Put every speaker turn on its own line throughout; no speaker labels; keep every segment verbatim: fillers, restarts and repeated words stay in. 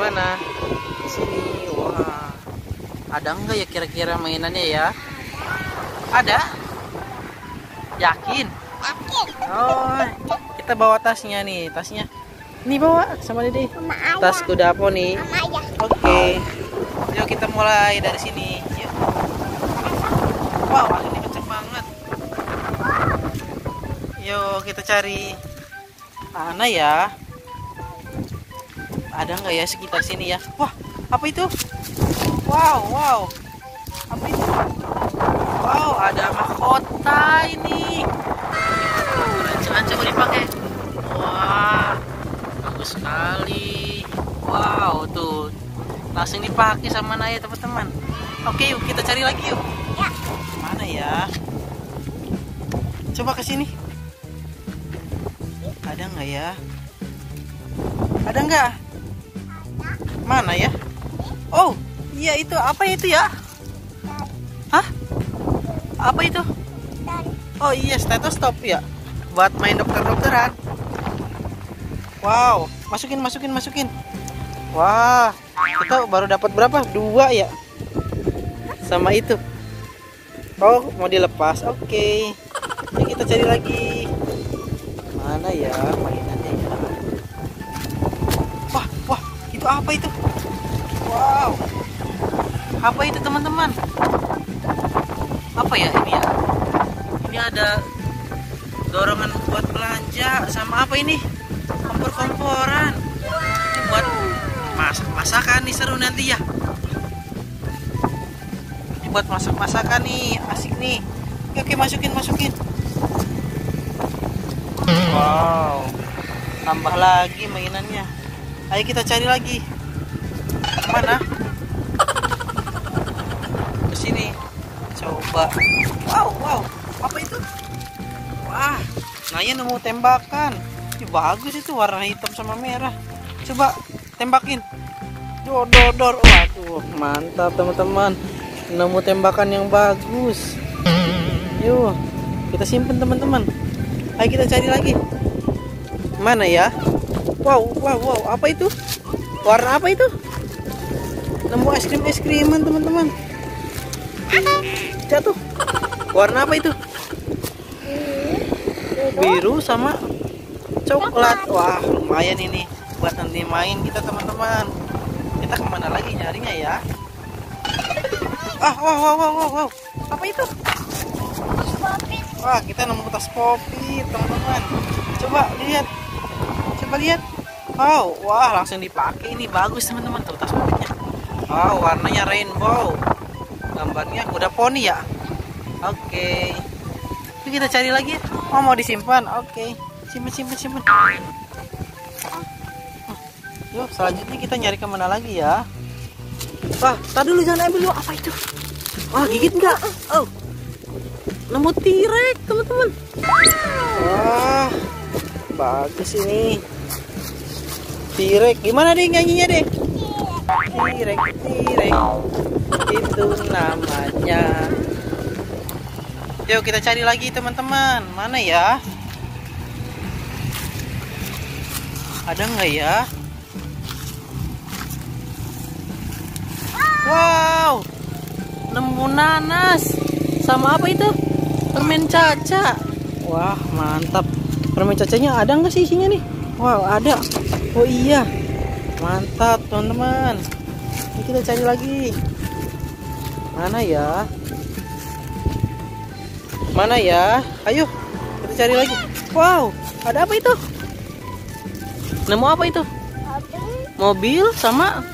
mana? Di sini. Wah. Ada enggak ya kira-kira mainannya ya? Ada? Yakin?
Yakin.
Oh, kita bawa tasnya nih, tasnya. Nih bawa sama Dede. Tas kuda apa nih? Oke. Okay. Yuk kita mulai dari sini. Yuk. Wow, ini kenceng banget. Yuk kita cari mana ya? Ada nggak ya sekitar sini ya? Wah, apa itu? Wow, wow. Apa itu? Wow, ada mahkota ini. Keren, coba dipakai. Wah, bagus sekali. Wow, tuh langsung dipakai sama Naya teman-teman. Oke, yuk kita cari lagi yuk.
Ya.
Mana ya? Coba ke sini. Ada nggak ya? Ada nggak? Mana ya? Oh, iya itu apa itu ya? Hah? Apa itu? Oh iya, stetoskop ya. Buat main dokter-dokteran. Wow, masukin, masukin, masukin. Wah, kita baru dapat berapa? Dua ya? Sama itu. Oh, mau dilepas. Oke. Okay. Jadi kita cari lagi. Mana ya mainannya ya? Wah, wah, itu apa itu? Wow. Apa itu teman-teman? Apa ya ini ya? Ini ada dorongan buat belanja sama apa ini? Kompor-komporan. Ini buat masak-masakan nih, seru nanti ya. Ini buat masak-masakan nih, asik nih. Oke, oke, masukin, masukin. Wow. Tambah lagi mainannya. Ayo kita cari lagi. Mana? Ke sini. Coba. Wow, wow. Apa itu? Wah, Naya nemu tembakan. Ini bagus itu, warna hitam sama merah. Coba tembakin. Dor, dor, dor. Waduh, mantap teman-teman. Nemu tembakan yang bagus. Yuk, kita simpen teman-teman. Ayo kita cari lagi. Mana ya? Wow, wow, wow. Apa itu? Warna apa itu? Nemu es krim es kriman teman-teman. Jatuh. Warna apa itu? Biru sama coklat. Wah, lumayan ini buat nanti main kita teman-teman. Kita kemana lagi nyarinya ya? Ah, wow, wow, wow, wow, wow. Apa itu? Wah, kita nemu tas Poppy teman-teman. Coba lihat. Coba lihat. Wow, wah langsung dipakai ini, bagus teman-teman tuh tas Poppy-nya. Wow, warnanya rainbow. Gambarnya kuda poni ya. Oke. Ini kita cari lagi. Oh, mau disimpan. Oke. Simpan, simpan, simpan. Yuk, selanjutnya kita nyari kemana lagi ya? Wah, tadi dulu jangan ambil dulu. Apa itu? Wah, gigit nggak? Oh, nemu T-Rex teman-teman. Wah, bagus ini. T-Rex, gimana deh nyanyinya deh? T-Rex, T-Rex, itu namanya. Yuk kita cari lagi teman-teman. Mana ya? Ada nggak ya? Wow, nemu nanas. Sama apa itu? Permen caca. Wah, mantap. Permen cacanya ada nggak sih isinya nih? Wow, ada. Oh iya, mantap teman-teman. Ini kita cari lagi. Mana ya? Mana ya? Ayo, kita cari lagi. Wow, ada apa itu? Nemu apa itu? Mobil sama?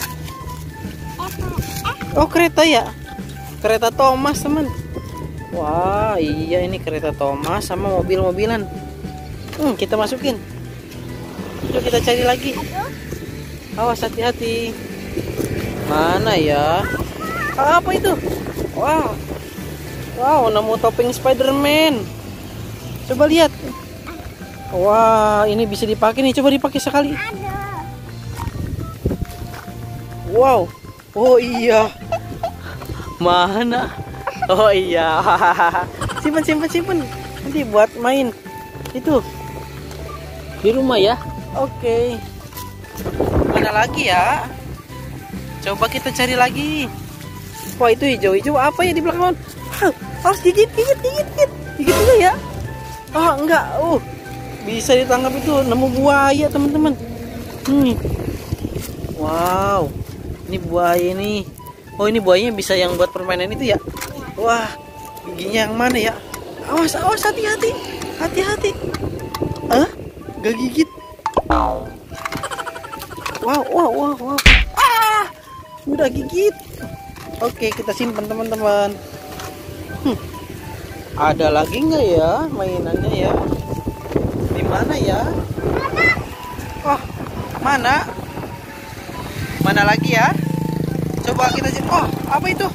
Oh, kereta ya? Kereta Thomas teman. Wah, iya ini kereta Thomas sama mobil-mobilan. Hmm, kita masukin. Yuk kita cari lagi. Awas, hati-hati. Mana ya? Apa itu? Wow. Wow, nemu topping Spider-Man. Coba lihat. Wah, ini bisa dipakai nih. Coba dipakai sekali. Wow. Oh iya. Mana? Oh iya. Simpen, simpen, simpen. Nanti buat main. Itu. Di rumah ya. Oke. Mana lagi ya? Coba kita cari lagi. Wah, itu hijau-hijau apa ya di belakang? Harus gigit, gigit, gigit, gigit. Gigit dulu ya. Oh, enggak. Uh, bisa ditangkap itu. Nemu buaya, teman-teman. Hmm. Wow. Ini buaya nih. Oh, ini buayanya bisa yang buat permainan itu ya. Wah, giginya yang mana ya? Awas, awas, hati-hati. Hati-hati. Ah, gak gigit. Wow, wow, wow, wow. Ah, udah gigit. Oke, kita simpan teman-teman. Hmm. Ada lagi nggak ya mainannya ya? Di mana ya? Oh, mana? Mana lagi ya? Coba kita cek. Oh, apa itu?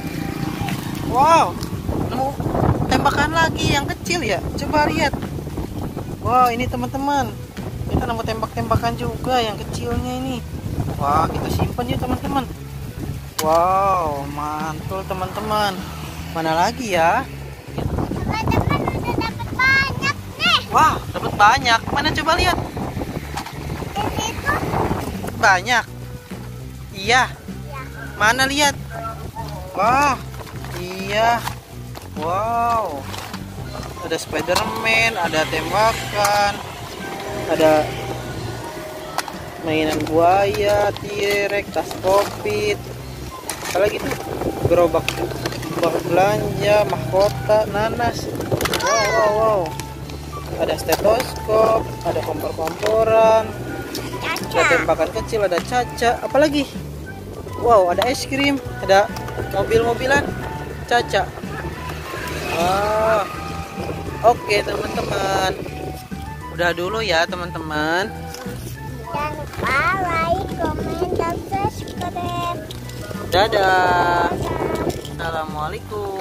Wow, nemu tembakan lagi yang kecil ya. Coba lihat. Wow, ini teman-teman. Kita nemu tembak-tembakan juga yang kecilnya ini. Wah, kita simpan yuk teman-teman. Wow, mantul teman-teman. Mana lagi ya?
Teman-teman udah dapat banyak nih.
Wah, dapat banyak. Mana coba lihat?
Di situ.
Banyak. Iya.
Ya.
Mana lihat? Wah, iya. Wow. Ada Spiderman, ada tembakan, ada mainan buaya, T-Rex, tas Popit. Apa lagi tuh? Gerobak gerobak belanja, mahkota, nanas. Wow, wow, wow. Ada stetoskop, ada kompor-komporan, ada tembakan kecil, ada caca. Apalagi? Wow, ada es krim, ada mobil-mobilan, caca. Ah, oke teman-teman. Udah dulu ya teman-teman.
Jangan lupa like, komen, dan subscribe.
Dadah. Assalamualaikum.